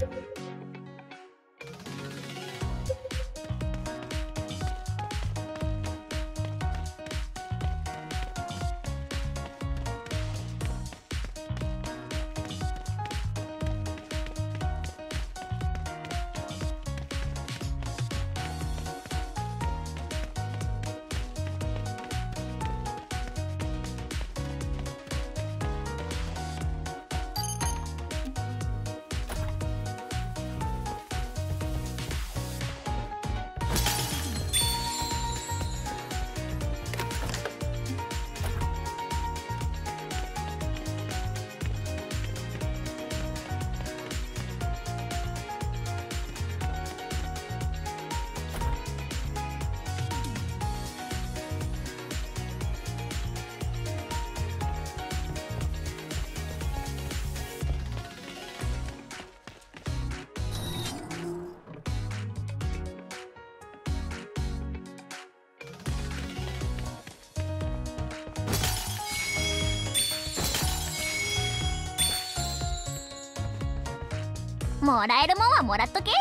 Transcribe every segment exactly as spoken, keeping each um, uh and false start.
もらえるもんはもらっとけい。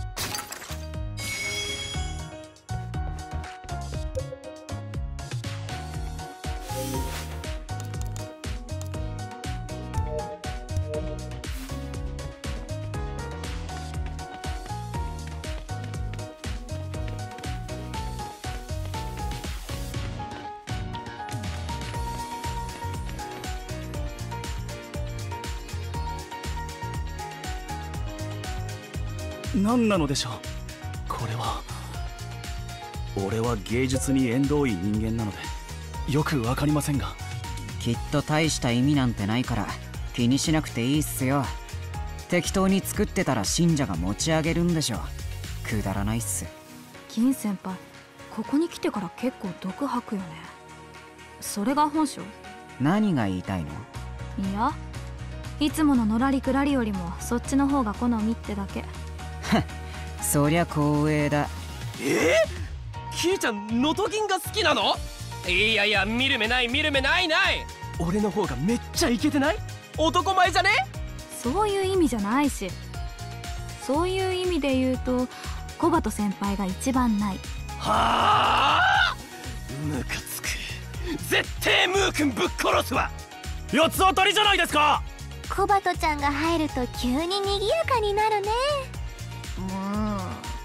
何なのでしょうこれは。俺は芸術に縁遠い人間なのでよくわかりませんが。 きっと大した意味なんてないから気にしなくていいっすよ。適当に作ってたら信者が持ち上げるんでしょ。くだらないっす。 銀先輩、ここに来てから結構毒吐くよね。それが本性？ 何が言いたいの？ いや、いつもののらりくらりよりもそっちの方が好みってだけ。 そりゃ光栄だ。 えー、キイちゃんノトギンが好きなの？いやいや、見る目ない見る目ないない。俺の方がめっちゃイケてない？男前じゃね？ そういう意味じゃないし、そういう意味で言うとコバト先輩が一番ない。 はあ、ムカつく。絶対ムー君ぶっ殺すわ。 八つ当たりじゃないですか。 コバトちゃんが入ると急に賑やかになるね。もう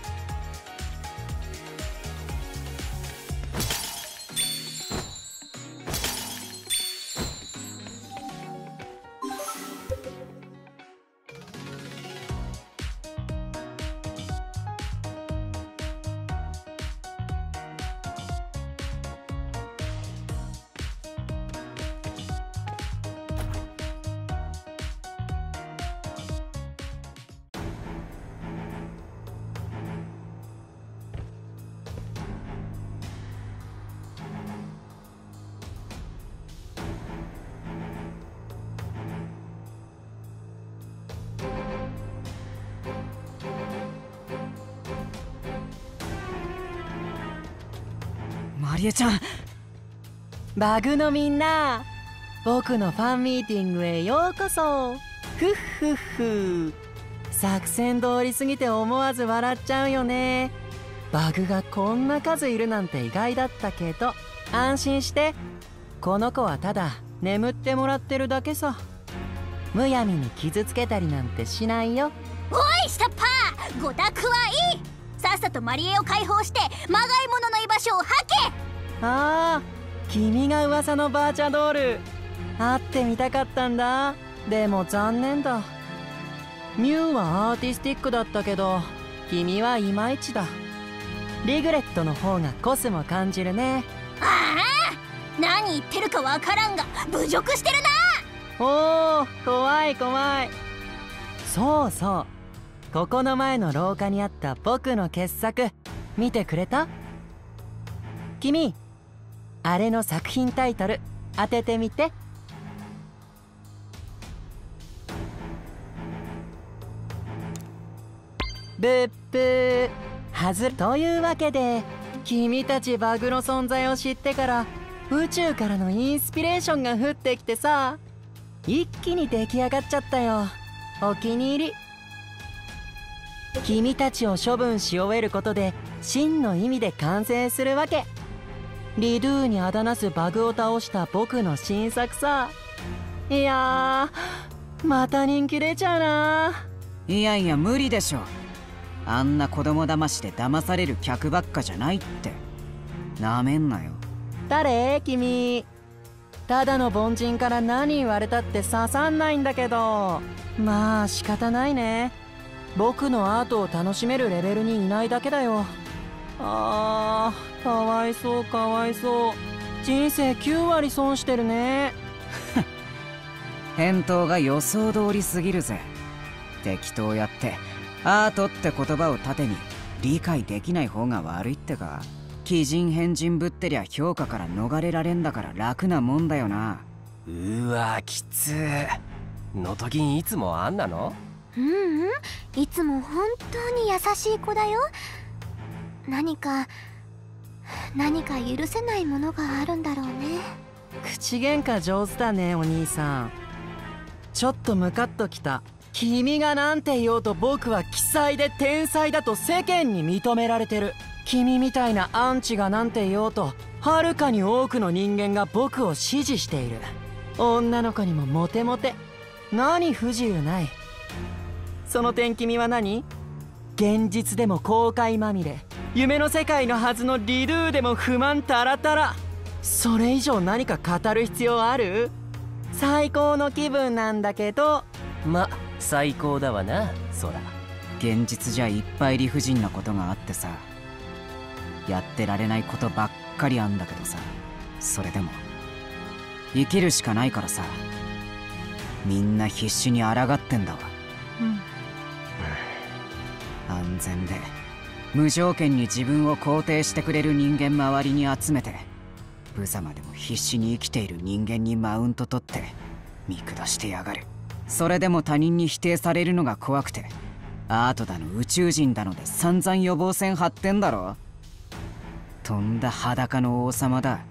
マリエちゃん。 バグのみんな、僕のファンミーティングへようこそ。ふっふっふ。作戦通り過ぎて思わず笑っちゃうよね。バグがこんな数いるなんて意外だったけど、安心して。この子はただ眠ってもらってるだけさ。むやみに傷つけたりなんてしないよ。 おい下っ端、ごたくはいい。さっさとマリエを解放してまがいものの居場所を吐け。 ああ、君が噂のバーチャドール。会ってみたかったんだ。でも残念だ。ミュウはアーティスティックだったけど、君はいまいちだ。リグレットの方がコスモ感じるね。 ああ、何言ってるかわからんが侮辱してるな。 おお、怖い怖い。そうそう、ここの前の廊下にあった僕の傑作見てくれた？君、あれの作品タイトル当ててみて。ブッブー。はずというわけで、君たちバグの存在を知ってから宇宙からのインスピレーションが降ってきてさ、一気に出来上がっちゃったよ。お気に入り。 君たちを処分し終えることで真の意味で完成するわけ。リドゥにあだなすバグを倒した僕の新作さ。いやー、また人気出ちゃうな。 いやいや無理でしょ。あんな子供騙しで騙される客ばっかじゃないって。なめんなよ。 誰君。ただの凡人から何言われたって刺さんないんだけど。まあ仕方ないね。僕のアートを楽しめるレベルにいないだけだよ。あー、かわいそうかわいそう。人生きゅうわり損してるね。 返答が予想通りすぎるぜ。適当やってアートって言葉を盾に理解できない方が悪いってか。奇人変人ぶってりゃ評価から逃れられんだから楽なもんだよな。 うーわきつー。のとぎんいつもあんなの？ うんうん、いつも本当に優しい子だよ。何か何か許せないものがあるんだろうね。 口喧嘩上手だねお兄さん。ちょっとムカッときた。君がなんて言おうと僕は奇才で天才だと世間に認められてる。君みたいなアンチがなんて言おうとはるかに多くの人間が僕を支持している。女の子にもモテモテ。何不自由ない。その点君は何？現実でも後悔まみれ、夢の世界のはずのリドゥでも不満たらたら。それ以上何か語る必要ある？最高の気分なんだけど。 ま、最高だわな、そら。 現実じゃいっぱい理不尽なことがあってさ、やってられないことばっかりあんだけどさ、それでも生きるしかないからさ、みんな必死に抗ってんだわ。 うん、 安全で無条件に自分を肯定してくれる人間周りに集めて、無様でも必死に生きている人間にマウント取って見下してやがる。それでも他人に否定されるのが怖くて、アートだの宇宙人だので散々予防線張ってんだろ。とんだ裸の王様だ。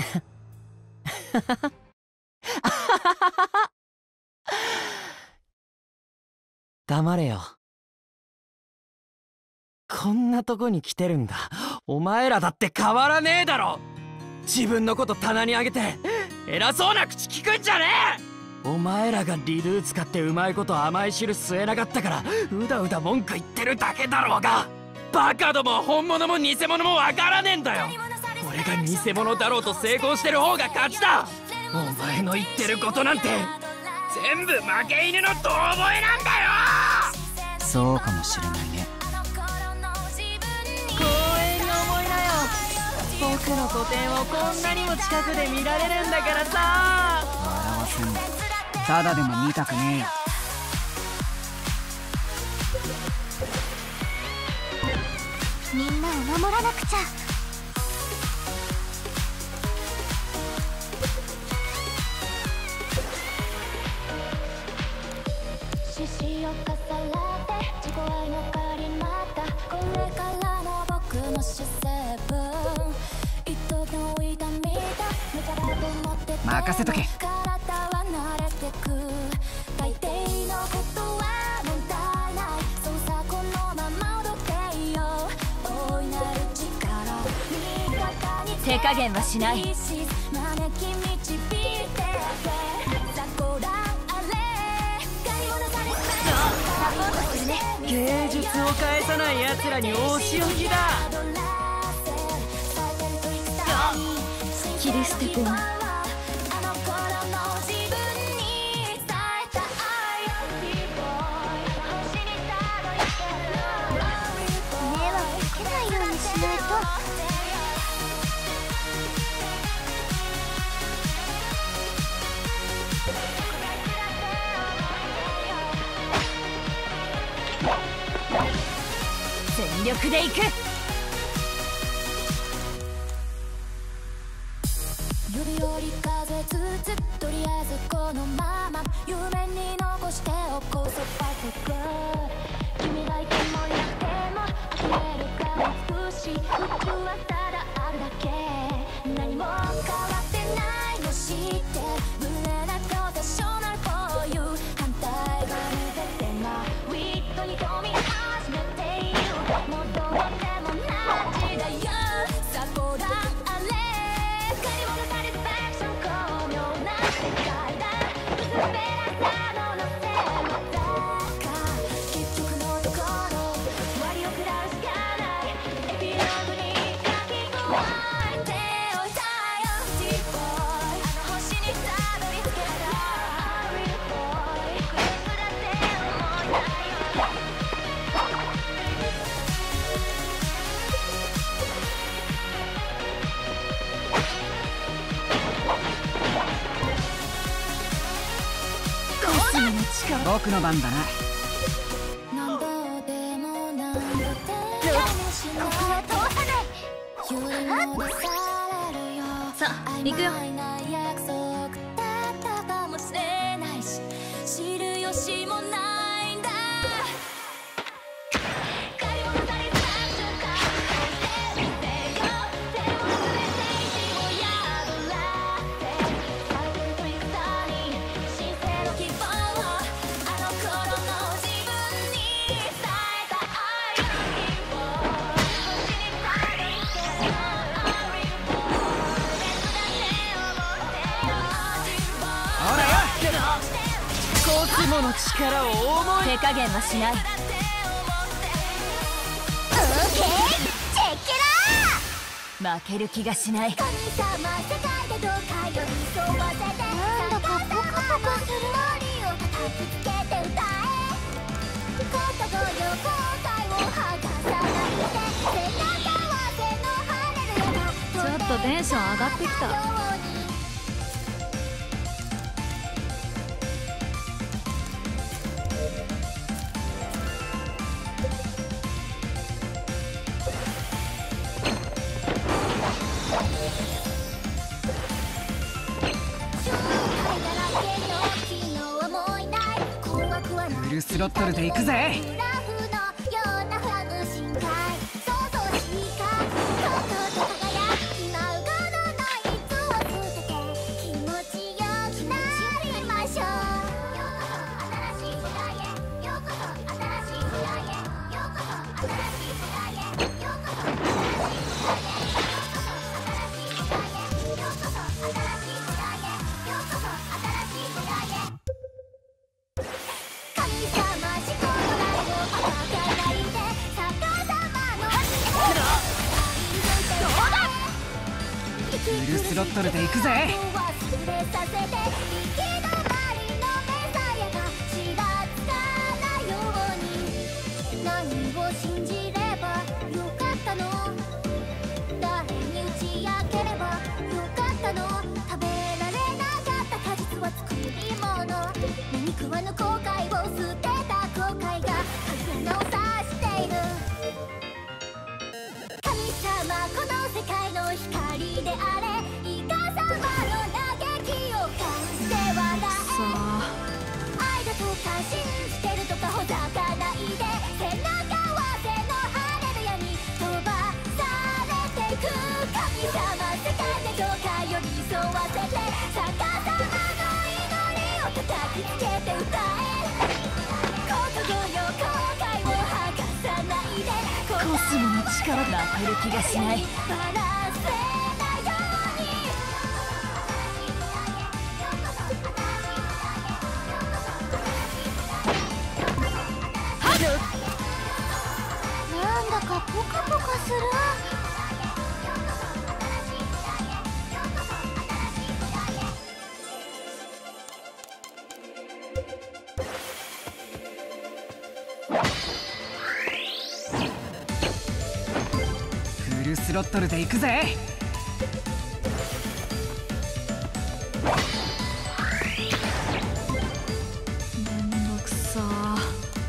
黙れよ。こんなとこに来てるんだ。お前らだって変わらねえだろ。自分のこと棚に上げて偉そうな口聞くんじゃねえ。お前らがリドゥ使ってうまいこと甘い汁吸えなかったからうだうだ文句言ってるだけだろうが。バカども本物も偽物もわからねえんだよ。俺が偽物だろうと成功してる方が勝ちだ。お前の言ってることなんて全部負け犬の遠吠えなんだよ。 そうかもしれないね。 光栄に思いなよ。僕の個展をこんなにも近くで見られるんだからさ。 笑わせんな。ただでも見たくねえよ。 みんなを守らなくちゃ。 獅子を重ねて自己愛の借りまたこれからの僕の主成分一時の痛みだ無駄だと思ってて任せとけ。 体は慣れてく大抵のことは問題ない。そうさこのまま踊っていよう大いなる力味方に手加減はしない。 招き導いてさごらんあれ借り物されてサポートするね。 芸術を返さない奴らにお仕置きだ。 切り捨てても全力でいく。 指折り風つつとりあえずこのまま夢に残しておこう。そばとく君がいてもいなくても溢れるから美しい宇宙はただあるだけ。何も変わってないの知ってブレなプロフェッショナル for you 反対側に出てなウィットに飛び始めて僕の番だな。 何度でも何度でもしないここは通さない。 揺り戻されるよ。 さあ行くよ。 曖昧な約束だったかもしれないし、知る由もないんだ。借り物された瞬間を見てみてよ。手を忘れて意地を破らせ、サウンドトリックターに新生の希望を、あの頃の自分に伝えた愛の希望、星にたどり着ける Are you born 別だって思ってよ希望。 ほらよ、コスモの力を思い。 手加減はしない。 オーケー、チェッケラー。 負ける気がしない。 神様世界でどうか寄り添わせて、 なんだかポカポカする。 森を叩きつけて歌え。ことごよ後悔を剥がさないで、背中合わせの晴れる山。 ちょっとテンション上がってきた。 ようにフルスロットルで行くぜ。フルスロットルで行くぜ。 忘れさせて行き止まりの目さえがちらつかないように、何を信じればよかったの、誰に打ち明ければよかったの、食べられなかった果実は作り物、何食わぬ後悔を捨てた後悔が花を刺している。神様この世界の光であれ、イカ様の嘆きを感じて笑え。愛だとか信じてるとかほざかないで、背中合わせのハレルヤに飛ばされていく。神様世界でどうか寄り添わせて、逆さまの祈りを叩きつけて歌え。ことごよ後悔を剥がさないで、 コスモの力負ける気がしない。 バラせないように。 なんだかポカポカする。 フルスロットルで行くぜ。 めんどくさー。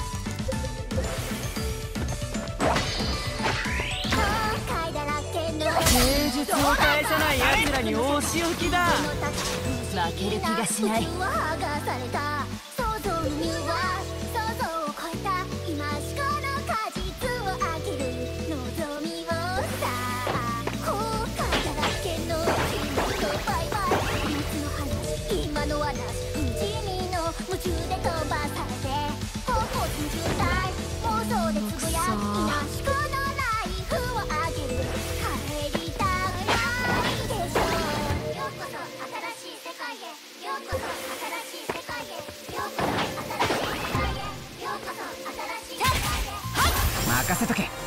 後悔だらけの芸術を返せない奴らにお仕置きだ。 負ける気がしない。 剥がされた想像の匂いは想像を超えた、今しこの果実をあげる望みをさあ、後悔だらけの君とバイバイ、いつの話今の話、不死身の夢中で飛ばされて、方向に渋滞妄想でつぶやき、今しこのライフをあげる、帰りたくないでしょ。ようこそ新しい世界へ、ようこそ新しい世界へ、ようこそ新しい世界へ、ようこそ新しい世界へ。 任せとけ。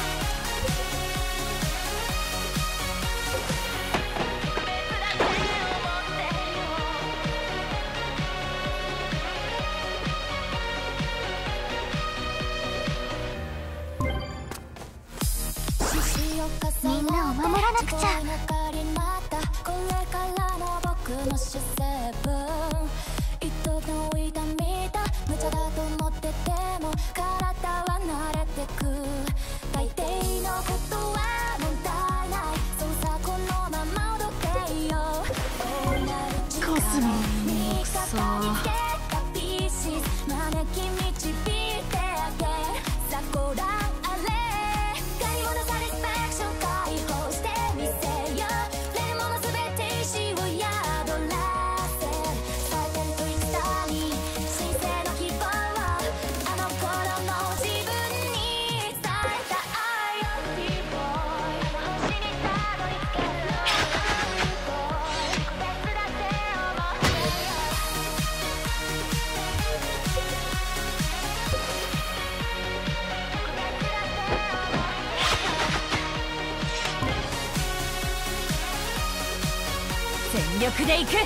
みんなを守らなくちゃ。 これからの僕の姿勢分、糸の痛み全力でいく。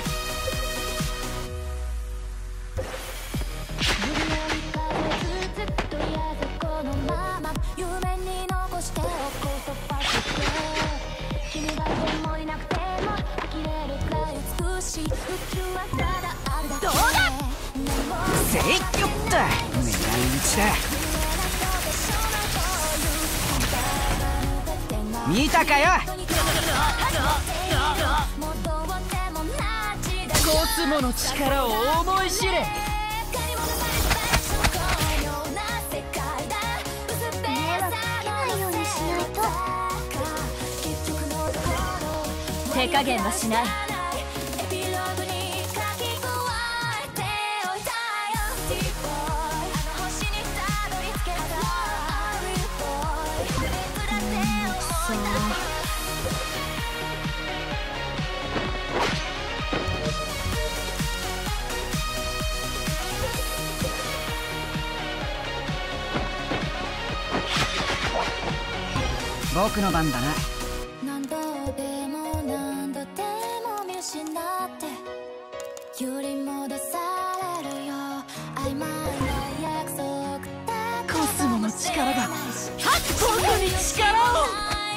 どうだ。せいっよった。狙い撃ちだ。見たかよ。 コスモの力を思い知れ。 迷惑かけないようにしないと。 手加減はしない。 僕の番だな。 何度でも何度でも見失って揺り戻されるよ曖昧な約束だったコスモの力が僕に力を。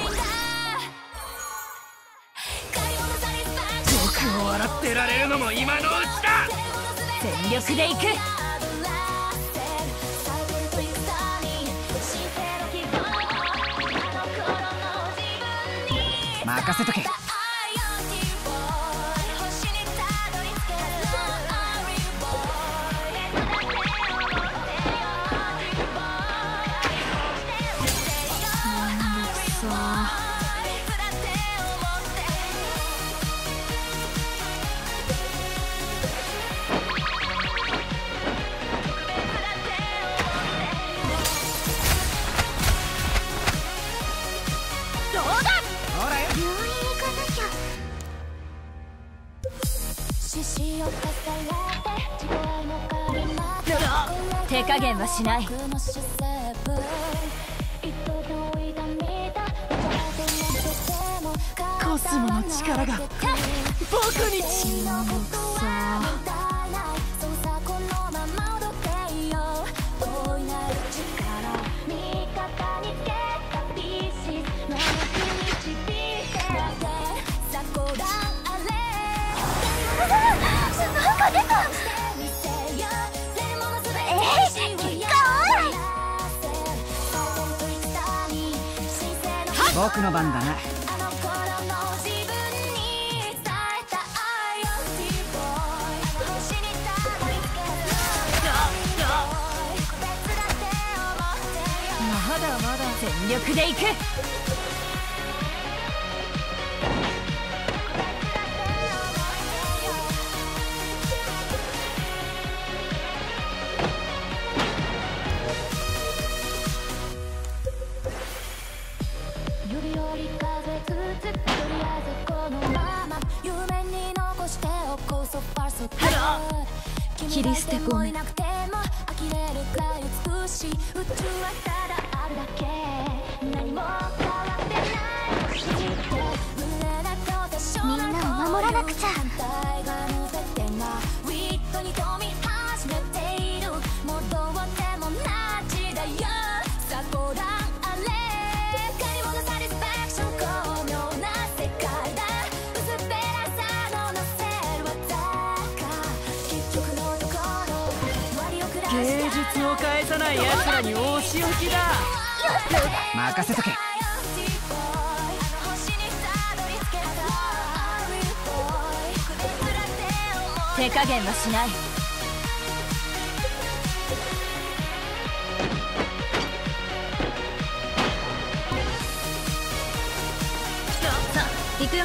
僕を笑ってられるのも今のうちだ。 全力でいく。 任せとけ。 手加減はしない。 コスモの力が僕に。 僕の番だな。 まだまだ全力でいく。切り捨て込め。 みんなを守らなくちゃ。 芸術を返さない奴らにお仕置きだ。 任せとけ。 手加減はしない。さあ行くよ。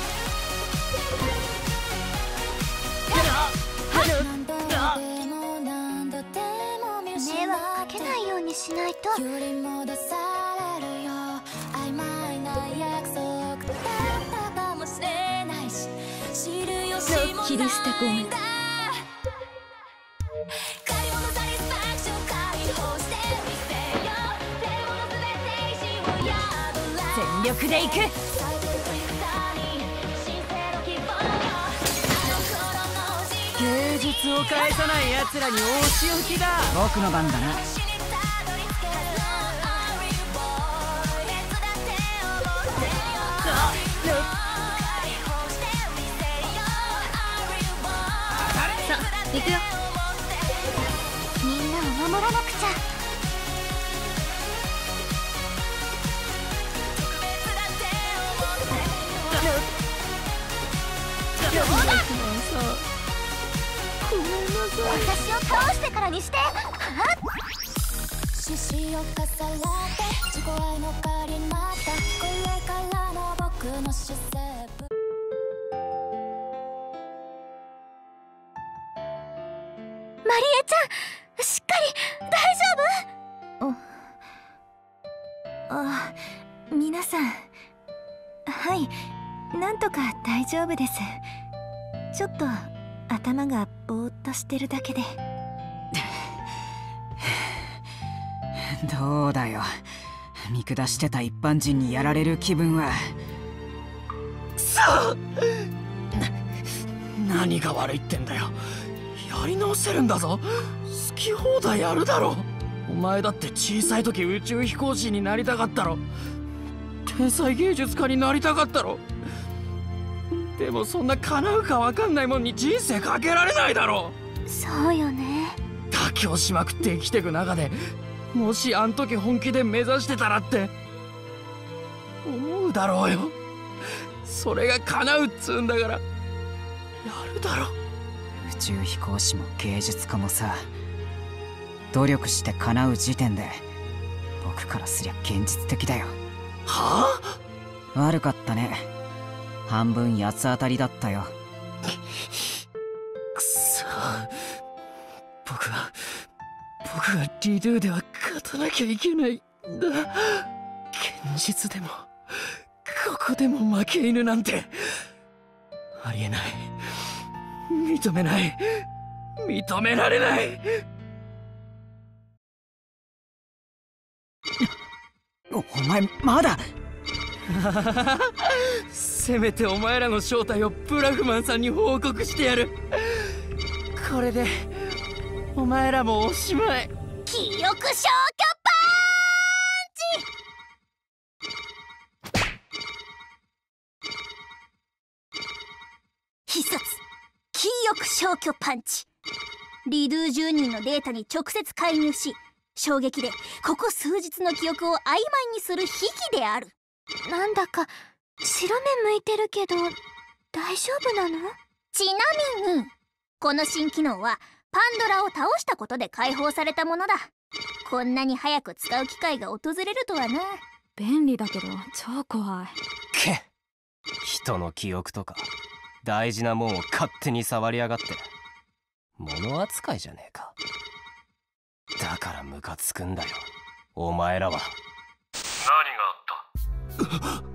迷惑かけないようにしないと。 揺り戻されるよ曖昧な約束だったかもしれないし知るよしもないんだ。 切り捨て込め。 借り物サティスファクション解放してみせよ手物全て意志を宿ら全力でいく。 最低という歌に神聖の希望術を返さない奴らにお仕置きだ。 僕の番だな。 さあ行くよ。 みんなを守らなくちゃ。私を倒してからにして。 獅子をかさらって自己愛の狩りになった。これからの僕の姿勢。 マリエちゃん、しっかり大丈夫？ あ、皆さん、はい、なんとか大丈夫です。ちょっと頭がぼーっとしてるだけで。 どうだよ、見下してた一般人にやられる気分は。 くそな何が悪いってんだよ。やり直せるんだぞ。好き放題やるだろ。お前だって小さい時宇宙飛行士になりたかったろ。天才芸術家になりたかったろ。でもそんな叶うか分かんないもんに人生かけられないだろ。 そうよね。 妥協しまくって生きてく中で、もしあん時本気で目指してたらって思うだろうよ。それが叶うっつうんだからやるだろ。 宇宙飛行士も芸術家もさ、努力して叶う時点で僕からすりゃ現実的だよ。 はあ？悪かったね。半分八つ当たりだったよ。 くそ、僕は僕はリドゥでは勝たなきゃいけないんだ。現実でもここでも負け犬なんてありえない。認めない。認められない。 お, お前まだせめてお前らの正体をブラフマンさんに報告してやる。これでお前らもおしまい。 記憶消去パンチ。必殺記憶消去パンチ。リドゥ住人のデータに直接介入し、衝撃でここ数日の記憶を曖昧にする秘技である。なんだか白目向いてるけど大丈夫なの？ちなみにこの新機能はパンドラを倒したことで解放されたものだ。こんなに早く使う機会が訪れるとはな。 便利だけど超怖い。 け人の記憶とか大事なもんを勝手に触りやがって物扱いじゃねえか。だからムカつくんだよお前らは。 何があった？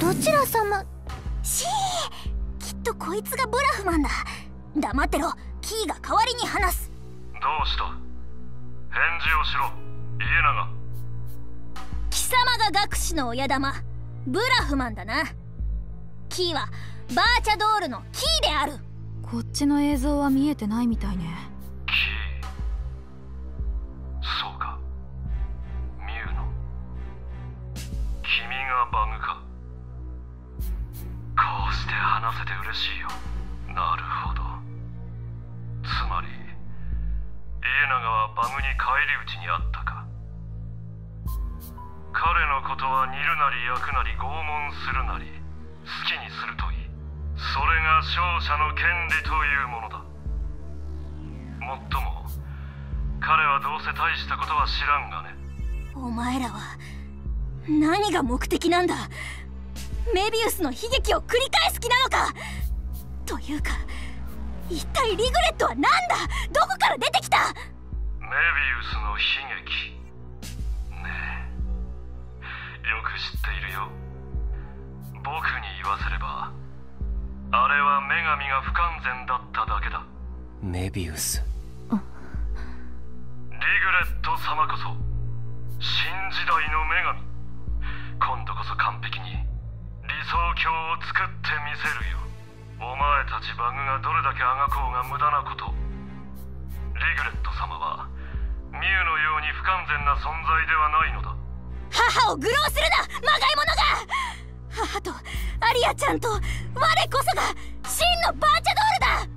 どちら様？シー、きっとこいつがブラフマンだ。黙ってろ、キーが代わりに話す。 どうした？返事をしろ、家長。 貴様が学士の親玉ブラフマンだな。キーはバーチャドールのキーである。 こっちの映像は見えてないみたいね。 キー、そうか、ミュウの君がバグか。こうして話せて嬉しいよ。なるほど。つまり家長はバグに返り討ちにあったか。彼のことは煮るなり焼くなり拷問するなり好きにするといい。それが勝者の権利というものだ。もっとも彼はどうせ大したことは知らんがね。 お前らは何が目的なんだ？メビウスの悲劇を繰り返す気なのか？というか一体リグレットは何だ？どこから出てきた？ メビウスの悲劇ねえ、よく知っているよ。僕に言わせればあれは女神が不完全だっただけだ。 メビウス。 リグレット様こそ新時代の女神。今度こそ完璧に理想郷を作ってみせるよ。お前たちバグがどれだけあがこうが無駄なことグレット様はミュウのように不完全な存在ではないのだ。 母を愚弄するな、まがいものが。母とアリアちゃんと我こそが真のバーチャドールだ。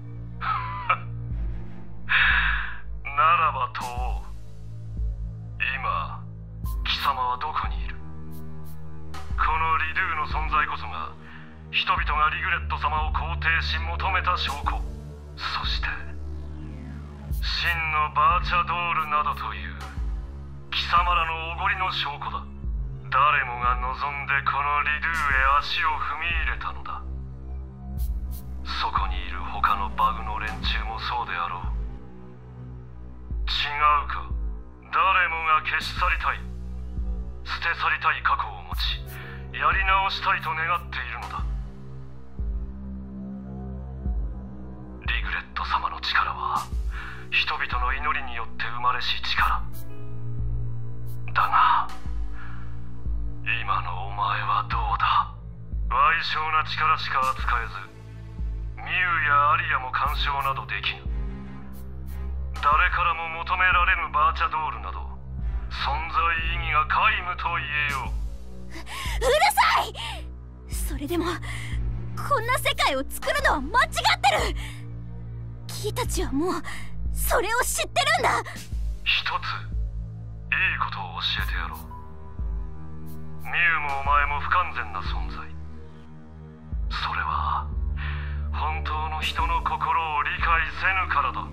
ならば問おう。今貴様はどこにいる？このリドゥの存在こそが人々がリグレット様を肯定し求めた証拠、そして真のバーチャドールなどという貴様らのおごりの証拠だ。誰もが望んでこのリドゥへ足を踏み入れたのだ。そこにいる他のバグの連中もそうであろう。違うか、誰もが消し去りたい、捨て去りたい過去を持ち、やり直したいと願っているのだ。リグレット様の力は人々の祈りによって生まれし力だが、今のお前はどうだ。賠償な力しか扱えず、ミュウやアリアも干渉などできぬ。誰からも求められぬバーチャドールなど存在意義が皆無と言えよう。 うるさい。それでもこんな世界を作るのは間違ってる。キイたちはもうそれを知ってるんだ。 一ついいことを教えてやろう。ミュウもお前も不完全な存在。それは本当の人の心を理解せぬからだ。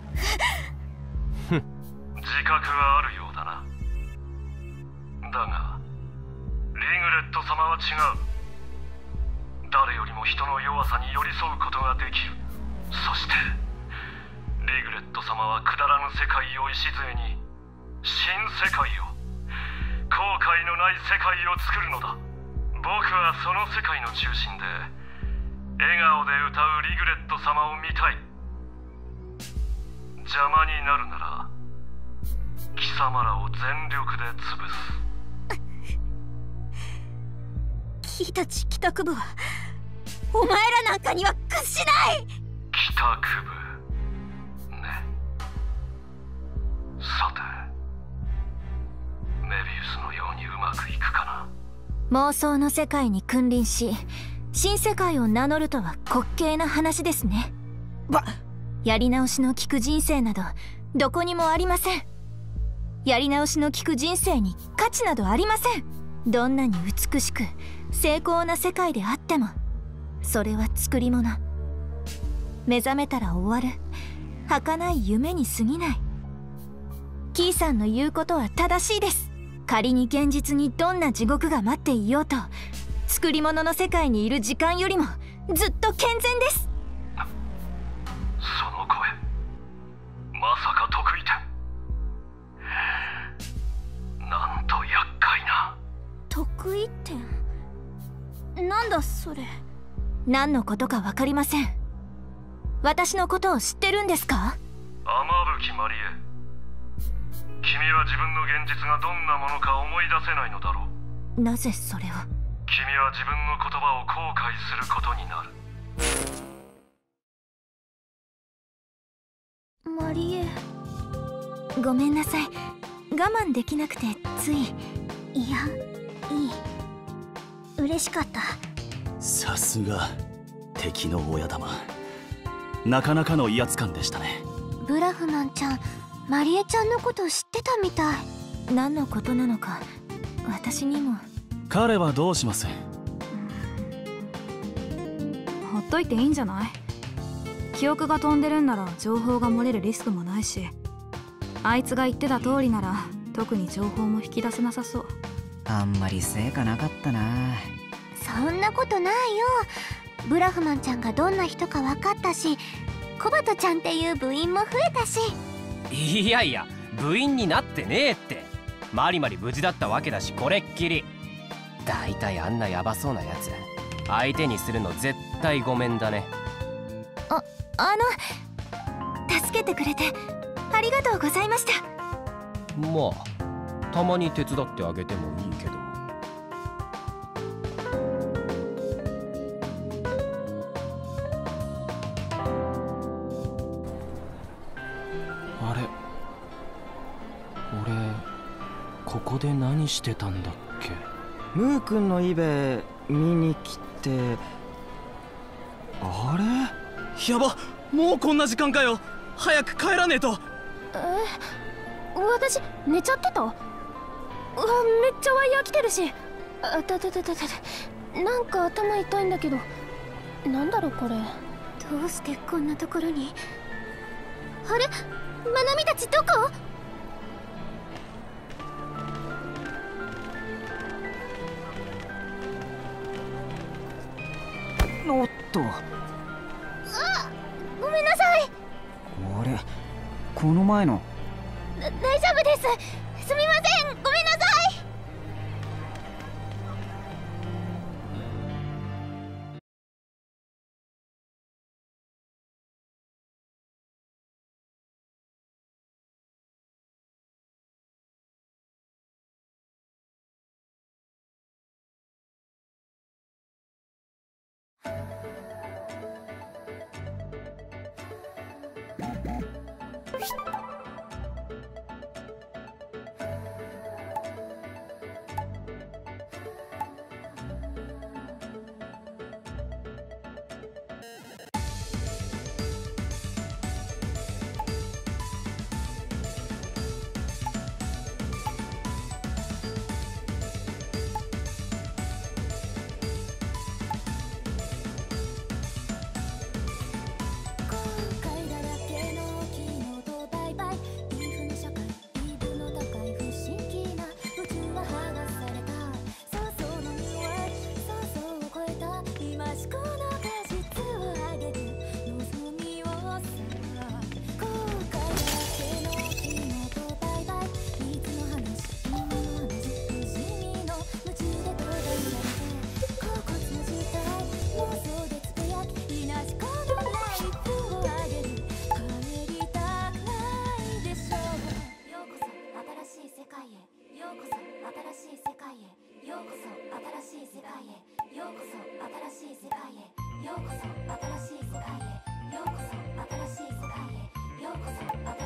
自覚はあるようだな。だがリグレット様は違う。誰よりも人の弱さに寄り添うことができる。そしてリグレット様はくだらぬ世界を礎に新世界を、後悔のない世界を作るのだ。僕はその世界の中心で笑顔で歌うリグレット様を見たい。邪魔になるなら貴様らを全力で潰す。キイたち帰宅部はお前らなんかには屈しない。 帰宅部ね。さてメビウスのようにうまくいくかな。妄想の世界に君臨し新世界を名乗るとは滑稽な話ですね。 ばやり直しの利く人生などどこにもありません。やり直しの利く人生に価値などありません。どんなに美しく精巧な世界であってもそれは作り物。目覚めたら終わる儚い夢に過ぎない。キイさんの言うことは正しいです。仮に現実にどんな地獄が待っていようと作り物の世界にいる時間よりもずっと健全です。 その声まさか得意点。なんと厄介な。 得意点なんだそれ。 何のことか分かりません。私のことを知ってるんですか？ 雨吹マリエ、君は自分の現実がどんなものか思い出せないのだろう。なぜそれを？君は自分の言葉を後悔することになる。 マリエ、 ごめんなさい。我慢できなくてつい。 いや、いい。嬉しかった。 さすが敵の親玉。なかなかの威圧感でしたね。 ブラフマンちゃん、マリエちゃんのこと知ってたみたい。 何のことなのか私にも。 彼はどうします？ ほっといていいんじゃない？記憶が飛んでるんなら情報が漏れるリスクもないし、あいつが言ってた通りなら特に情報も引き出せなさそう。 あんまり成果なかったな。 そんなことないよ。ブラフマンちゃんがどんな人か分かったし、コバトちゃんっていう部員も増えたし。 いやいや、部員になってねえって。マリマリ無事だったわけだし、これっきり。だいたいあんなヤバそうなやつ相手にするの絶対ごめんだね。 あ、あの助けてくれてありがとうございました。 まあたまに手伝ってあげてもいいけど。 あ俺ここで何してたんだっけ。 ムー君のイベ見に来て。あれ、 やば、もうこんな時間かよ。早く帰らねえと。 え、私寝ちゃってた？うわ、めっちゃワイヤー来てるし。あたたたたた、なんか頭痛いんだけど。なんだろうこれ。どうしてこんなところに。あれ、まなみたちどこ？ おっと、 あ、ごめんなさい。 あれ、この前の。 だ大丈夫です。すみません、ごめんなさい。ようこそ新しい世界へようこそ新しい世界へようこそ新